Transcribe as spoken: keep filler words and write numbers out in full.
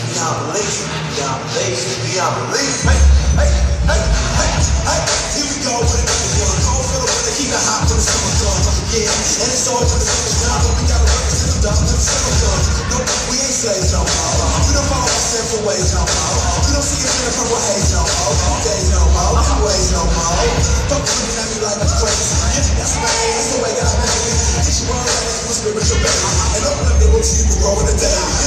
Beyond belief, beyond belief, beyond belief. Hey, hey, hey, hey, hey. Here we go with another one. Cold for the winter, keep it hot till the summer comes. Yeah, and it's all for the summer done, but we gotta work till the done, till the summer comes. No, we ain't slaves no more. We don't follow our sinful ways no more. We don't see us in the purple haze no more. Days no more, ways no more. Don't be looking at me like I'm crazy. That's my name, that's the way God made me. Teach you all that for spiritual baby. And open up the books so you can grow in the day.